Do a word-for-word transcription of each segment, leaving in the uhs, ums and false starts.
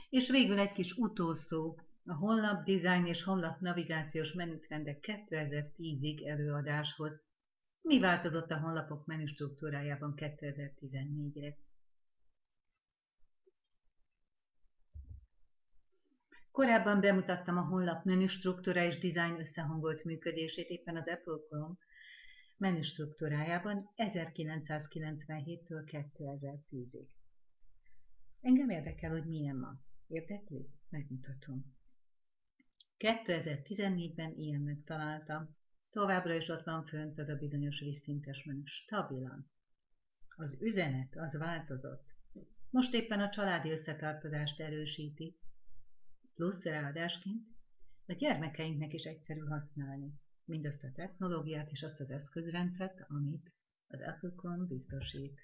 És végül egy kis utószó, a honlap design és honlap navigációs menütrendek kétezer-tízig előadáshoz. Mi változott a honlapok menü struktúrájában kétezer-tizennégyre? Korábban bemutattam a honlap menü struktúra és design összehangolt működését éppen az Apple Chrome menü struktúrájában ezerkilencszázkilencvenhéttől kétezer-tízig. Engem érdekel, hogy milyen ma. Érdekli? Megmutatom. kétezer-tizennégyben ilyennek találtam. Továbbra is ott van fönt az a bizonyos vízszintes menü. Stabilan. Az üzenet az változott. Most éppen a családi összetartozást erősíti, plusz ráadásként a gyermekeinknek is egyszerű használni mindazt a technológiát és azt az eszközrendszert, amit az Apple Chrome biztosít.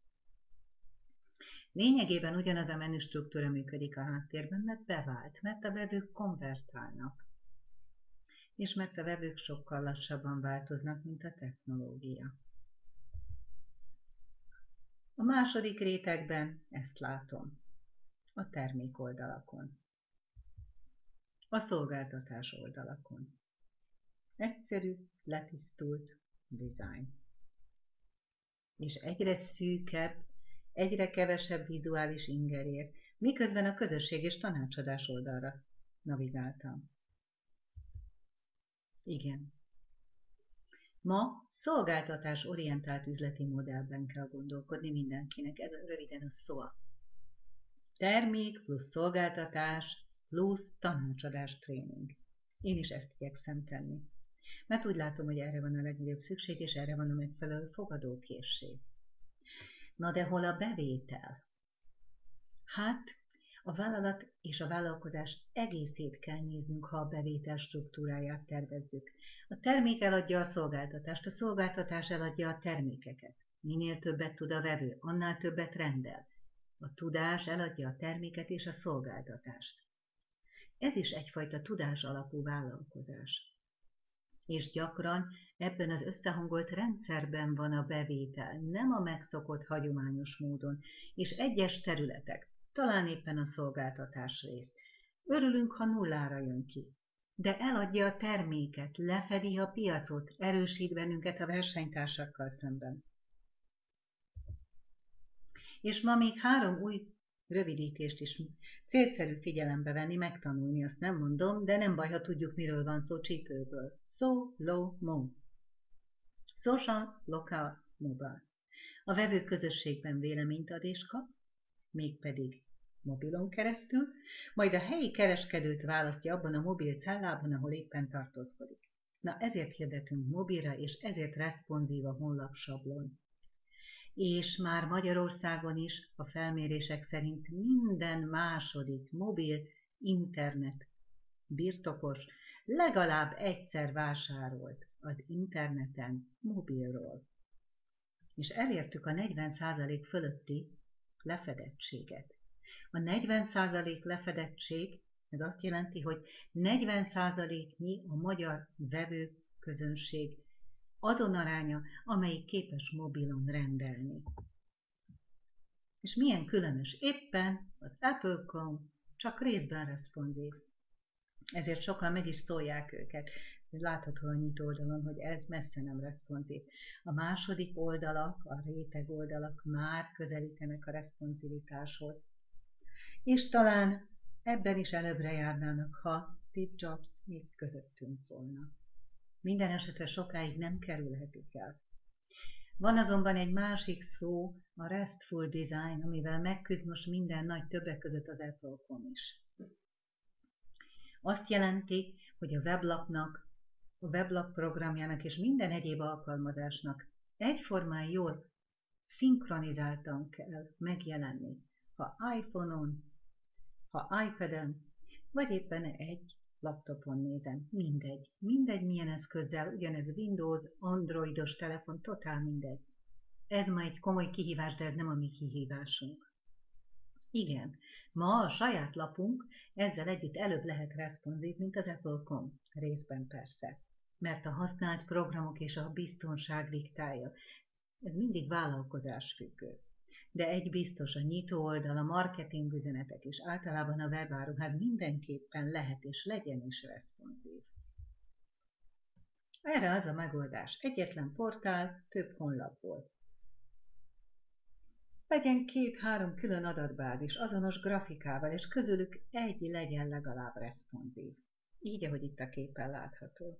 Lényegében ugyanaz a menü struktúra működik a háttérben, mert bevált, mert a vevők konvertálnak, és mert a vevők sokkal lassabban változnak, mint a technológia. A második rétegben ezt látom, a termék oldalakon, a szolgáltatás oldalakon. Egyszerű, letisztult design. És egyre szűkebb, egyre kevesebb vizuális inger ér, miközben a közösség és tanácsadás oldalra navigáltam. Igen. Ma szolgáltatás-orientált üzleti modellben kell gondolkodni mindenkinek, ez röviden a szó. Termék plusz szolgáltatás plusz tanácsadás tréning. Én is ezt igyekszem tenni. Mert úgy látom, hogy erre van a legnagyobb szükség, és erre van a megfelelő fogadókészség. Na de hol a bevétel? Hát, a vállalat és a vállalkozás egészét kell néznünk, ha a bevétel struktúráját tervezzük. A termék eladja a szolgáltatást, a szolgáltatás eladja a termékeket. Minél többet tud a vevő, annál többet rendel. A tudás eladja a terméket és a szolgáltatást. Ez is egyfajta tudás alapú vállalkozás. És gyakran ebben az összehangolt rendszerben van a bevétel, nem a megszokott hagyományos módon, és egyes területek, talán éppen a szolgáltatás rész. Örülünk, ha nullára jön ki, de eladja a terméket, lefedi a piacot, erősít bennünket a versenytársakkal szemben. És ma még három új rövidítést is célszerű figyelembe venni, megtanulni, azt nem mondom, de nem baj, ha tudjuk, miről van szó csípőből. So, low, mo. Social, local, mobile. A vevő közösségben véleményt ad és kap, mégpedig mobilon keresztül, majd a helyi kereskedőt választja abban a mobil cellában, ahol éppen tartózkodik. Na ezért hirdetünk mobilra, és ezért responsív a honlap sablon. És már Magyarországon is a felmérések szerint minden második mobil internet birtokos legalább egyszer vásárolt az interneten mobilról. És elértük a negyven százalék fölötti lefedettséget. A negyven százalék lefedettség, ez azt jelenti, hogy negyven százaléknyi a magyar vevőközönség azon aránya, amelyik képes mobilon rendelni. És milyen különös, éppen az Apple Chrome csak részben responsív. Ezért sokan meg is szólják őket. Látható a nyitó oldalon, hogy ez messze nem responsív. A második oldalak, a réteg oldalak már közelítenek a responsivitáshoz. És talán ebben is előbbre járnának, ha Steve Jobs még közöttünk volna. Minden esetre sokáig nem kerülhetik el. Van azonban egy másik szó, a RESTful Design, amivel megküzd most minden nagy, többek között az Apple Chrome is. Azt jelenti, hogy a weblapnak, a weblap programjának és minden egyéb alkalmazásnak egyformán jól szinkronizáltan kell megjelenni. Ha iPhone-on, ha iPad-en, vagy éppen egy laptopon nézem, mindegy. Mindegy milyen eszközzel, ugyanez Windows, androidos telefon, totál mindegy. Ez ma egy komoly kihívás, de ez nem a mi kihívásunk. Igen, ma a saját lapunk ezzel együtt előbb lehet responsív, mint az Apple pont com, részben persze. Mert a használt programok és a biztonság diktálja. Ez mindig vállalkozás függő. De egy biztos, a nyitó oldal, a marketing üzenetek és általában a webáruház mindenképpen lehet és legyen is responsív. Erre az a megoldás. Egyetlen portál, több honlapból. Legyen két-három külön adatbázis, azonos grafikával, és közülük egy legyen legalább responsív. Így, ahogy itt a képen látható.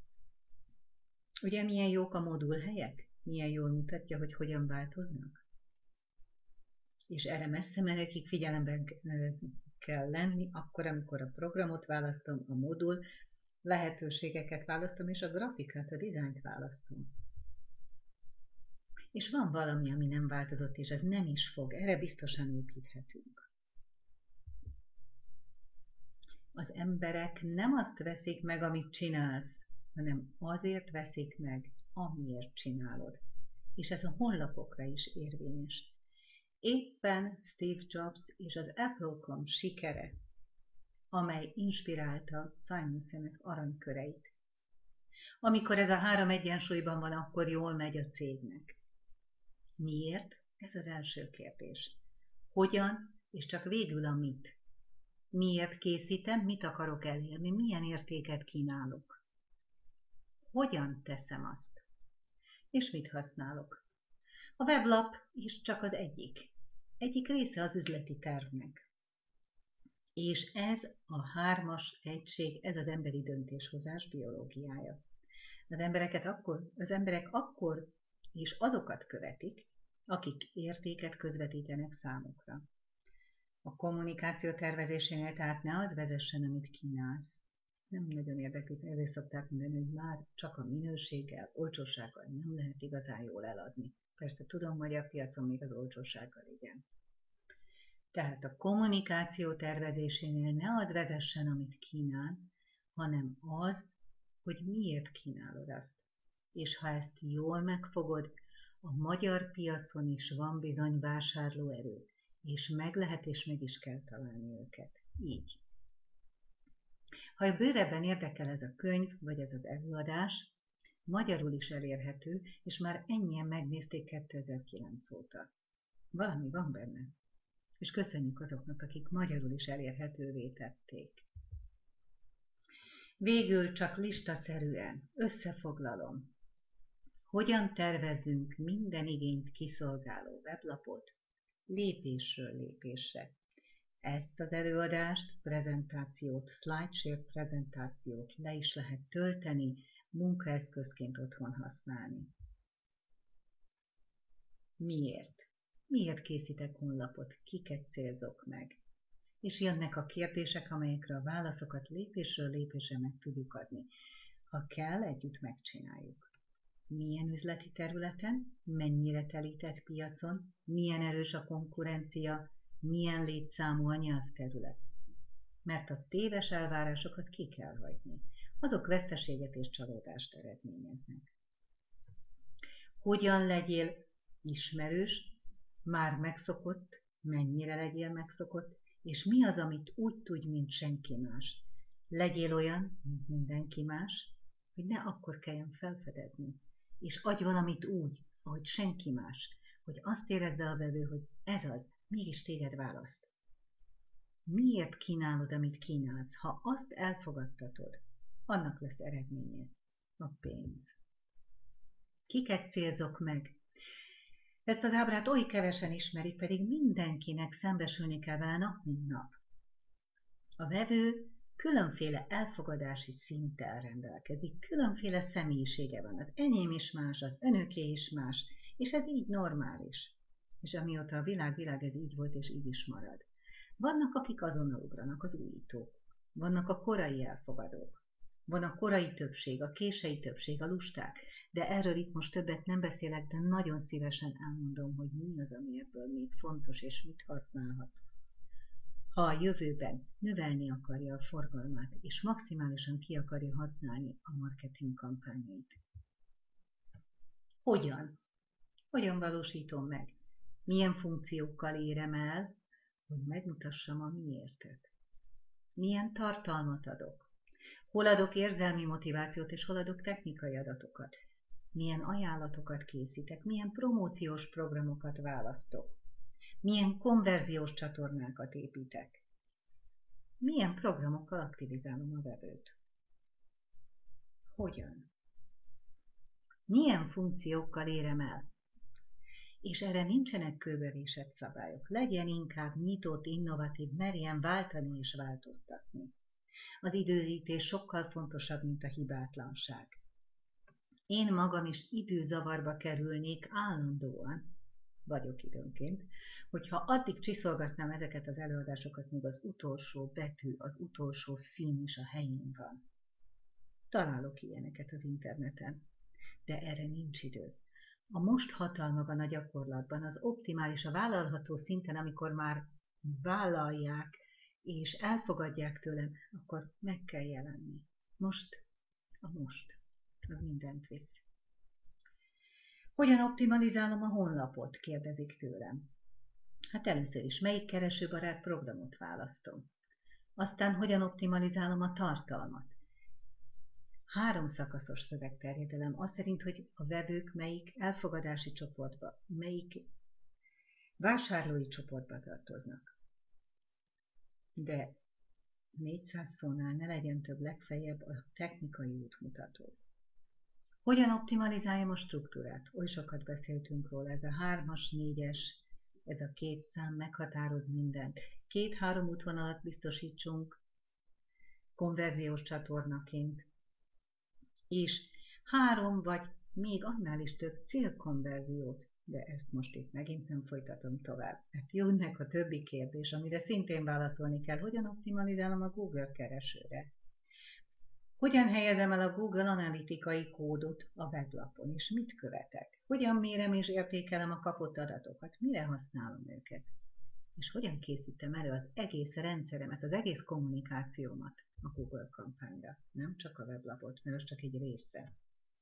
Ugye milyen jók a modulhelyek? Milyen jól mutatja, hogy hogyan változnak? És erre messze menőkig figyelemben kell lenni, akkor, amikor a programot választom, a modul lehetőségeket választom, és a grafikát, a dizájnt választom. És van valami, ami nem változott, és ez nem is fog, erre biztosan építhetünk. Az emberek nem azt veszik meg, amit csinálsz, hanem azért veszik meg, amiért csinálod. És ez a honlapokra is érvényes. Éppen Steve Jobs és az Apple pont com sikere, amely inspirálta Simon Sinek aranyköreit. Amikor ez a három egyensúlyban van, akkor jól megy a cégnek. Miért? Ez az első kérdés. Hogyan, és csak végül a mit. Miért készítem, mit akarok elérni, milyen értéket kínálok. Hogyan teszem azt? És mit használok? A weblap is csak az egyik. Egyik része az üzleti tervnek. És ez a hármas egység, ez az emberi döntéshozás biológiája. Az embereket akkor, az emberek akkor és azokat követik, akik értéket közvetítenek számukra. A kommunikáció tervezésénél tehát ne az vezessen, amit kínálsz. Nem nagyon érdekli, ezért szokták mondani, hogy már csak a minőséggel, olcsósággal nem lehet igazán jól eladni. Persze tudom, hogy a piacon még az olcsósággal igen. Tehát a kommunikáció tervezésénél ne az vezessen, amit kínálsz, hanem az, hogy miért kínálod azt. És ha ezt jól megfogod, a magyar piacon is van bizony vásárlóerő, és meg lehet és meg is kell találni őket. Így. Ha bővebben érdekel ez a könyv, vagy ez az előadás, magyarul is elérhető, és már ennyien megnézték kétezer-kilenc óta. Valami van benne. És köszönjük azoknak, akik magyarul is elérhetővé tették. Végül csak listaszerűen összefoglalom. Hogyan tervezzünk minden igényt kiszolgáló weblapot lépésről lépésre. Ezt az előadást, prezentációt, SlideShare prezentációt le is lehet tölteni, munkaeszközként otthon használni. Miért? Miért készítek honlapot? Kiket célzok meg? És jönnek a kérdések, amelyekre a válaszokat lépésről lépésre meg tudjuk adni. Ha kell, együtt megcsináljuk. Milyen üzleti területen, mennyire telített piacon, milyen erős a konkurencia, milyen létszámú a nyelvterület. Mert a téves elvárásokat ki kell hagyni. Azok veszteséget és csalódást eredményeznek. Hogyan legyél ismerős, már megszokott, mennyire legyél megszokott, és mi az, amit úgy tudj, mint senki más. Legyél olyan, mint mindenki más, hogy ne akkor kelljen felfedezni. És adj valamit úgy, ahogy senki más, hogy azt érezze a vevő, hogy ez az, mégis téged választ. Miért kínálod, amit kínálsz? Ha azt elfogadtatod, annak lesz eredménye. A pénz. Kiket célzok meg? Ezt az ábrát oly kevesen ismerik, pedig mindenkinek szembesülni kell vele nap, mint nap. A vevő különféle elfogadási szinttel rendelkezik, különféle személyisége van. Az enyém is más, az önöké is más, és ez így normális. És amióta a világ világ, ez így volt, és így is marad. Vannak, akik azonnal ugranak, az újítók. Vannak a korai elfogadók. Van a korai többség, a késői többség, a lusták. De erről itt most többet nem beszélek, de nagyon szívesen elmondom, hogy mi az, ami ebből még fontos, és mit használhat. Ha a jövőben növelni akarja a forgalmát, és maximálisan ki akarja használni a marketing kampányait. Hogyan? Hogyan valósítom meg? Milyen funkciókkal érem el, hogy megmutassam a miértet? Milyen tartalmat adok? Hol adok érzelmi motivációt, és hol adok technikai adatokat? Milyen ajánlatokat készítek? Milyen promóciós programokat választok? Milyen konverziós csatornákat építek? Milyen programokkal aktivizálom a vevőt? Hogyan? Milyen funkciókkal érem el? És erre nincsenek kőbevésett szabályok. Legyen inkább nyitott, innovatív, merjen váltani és változtatni. Az időzítés sokkal fontosabb, mint a hibátlanság. Én magam is időzavarba kerülnék állandóan, vagyok időnként, hogyha addig csiszolgatnám ezeket az előadásokat, míg az utolsó betű, az utolsó szín is a helyén van. Találok ilyeneket az interneten, de erre nincs idő. A most hatalma van a gyakorlatban, az optimális, a vállalható szinten, amikor már vállalják és elfogadják tőlem, akkor meg kell jelenni. Most, a most, az mindent visz. Hogyan optimalizálom a honlapot, kérdezik tőlem. Hát először is, melyik keresőbarát programot választom. Aztán hogyan optimalizálom a tartalmat. Három szakaszos szövegterjedelem, az szerint, hogy a vevők melyik elfogadási csoportba, melyik vásárlói csoportba tartoznak. De négyszáz szónál ne legyen több, legfeljebb a technikai útmutató. Hogyan optimalizáljam a struktúrát? Oly sokat beszéltünk róla, ez a hármas, négyes, ez a két szám meghatároz mindent. Két-három útvonalat biztosítsunk konverziós csatornaként, és három vagy még annál is több célkonverziót, de ezt most itt megint nem folytatom tovább. Hát jönnek a többi kérdés, amire szintén válaszolni kell. Hogyan optimalizálom a Google keresőre? Hogyan helyezem el a Google analitikai kódot a weblapon, és mit követek? Hogyan mérem és értékelem a kapott adatokat? Mire használom őket? És hogyan készítem elő az egész rendszeremet, az egész kommunikációmat a Google kampányra, nem csak a weblapot, mert az csak egy része.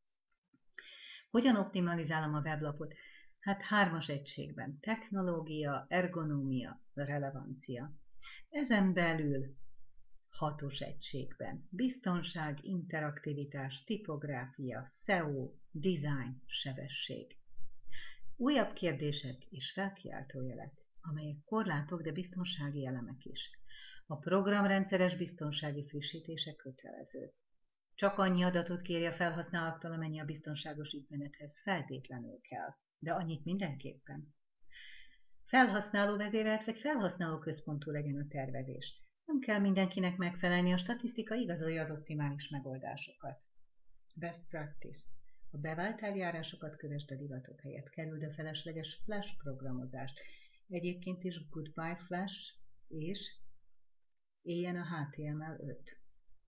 Hogyan optimalizálom a weblapot? Hát hármas egységben. Technológia, ergonómia, relevancia. Ezen belül hatos egységben. Biztonság, interaktivitás, tipográfia, es e o, design, sebesség. Újabb kérdések és felkiáltójelek, amelyek korlátok, de biztonsági elemek is. A program rendszeres biztonsági frissítése kötelező. Csak annyi adatot kéri a felhasználóktól, amennyi a biztonságos ügymenethez feltétlenül kell, de annyit mindenképpen. Felhasználó vezérelt vagy felhasználó központú legyen a tervezés. Nem kell mindenkinek megfelelni, a statisztika igazolja az optimális megoldásokat. Best practice. A bevált eljárásokat kövesd a divatok helyett, kerüld a felesleges Flash programozást. Egyébként is Goodbye Flash, és éljen a há té em el öt.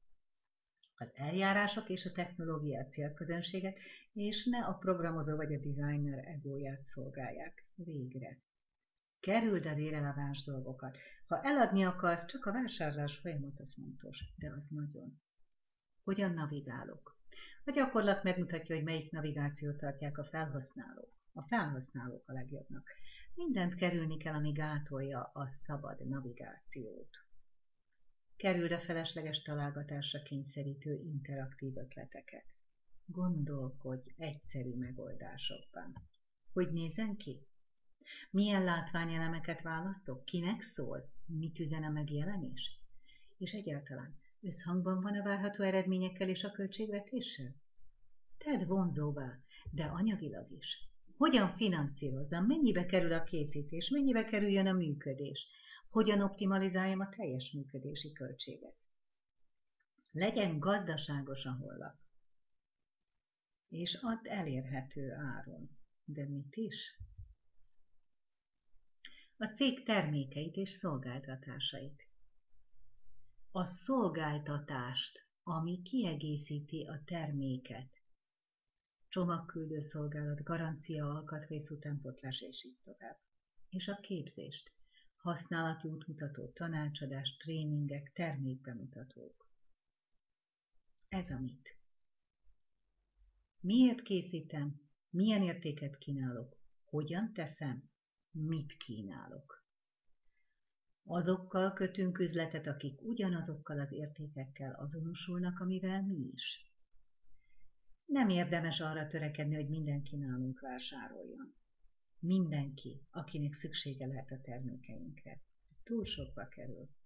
Az eljárások és a technológia célközönségek, és ne a programozó vagy a designer egóját szolgálják. Végre. Kerüld az irreleváns dolgokat. Ha eladni akarsz, csak a vásárlás folyamata fontos, de az nagyon. Hogyan navigálok? A gyakorlat megmutatja, hogy melyik navigációt tartják a felhasználók. A felhasználók a legjobbnak. Mindent kerülni kell, ami gátolja a szabad navigációt. Kerüld a felesleges találgatásra kényszerítő interaktív ötleteket. Gondolkodj egyszerű megoldásokban. Hogy nézzen ki? Milyen látványelemeket választok? Kinek szól? Mit üzen a megjelenés? És egyáltalán összhangban van a várható eredményekkel és a költségvetéssel? Tedd vonzóvá, de anyagilag is. Hogyan finanszírozzam? Mennyibe kerül a készítés? Mennyibe kerüljön a működés? Hogyan optimalizáljam a teljes működési költséget? Legyen gazdaságos a honlap, és add elérhető áron. De mit is? A cég termékeit és szolgáltatásait. A szolgáltatást, ami kiegészíti a terméket. Csomagküldő szolgálat, garancia, alkatrész utánpótlás és így tovább. És a képzést. Használati útmutató, tanácsadás, tréningek, termékbemutatók. Ez a mit. Miért készítem? Milyen értéket kínálok? Hogyan teszem? Mit kínálok? Azokkal kötünk üzletet, akik ugyanazokkal az értékekkel azonosulnak, amivel mi is. Nem érdemes arra törekedni, hogy mindenki nálunk vásároljon. mindenki, akinek szüksége lehet a termékeinkre. Ez túl sokba kerül.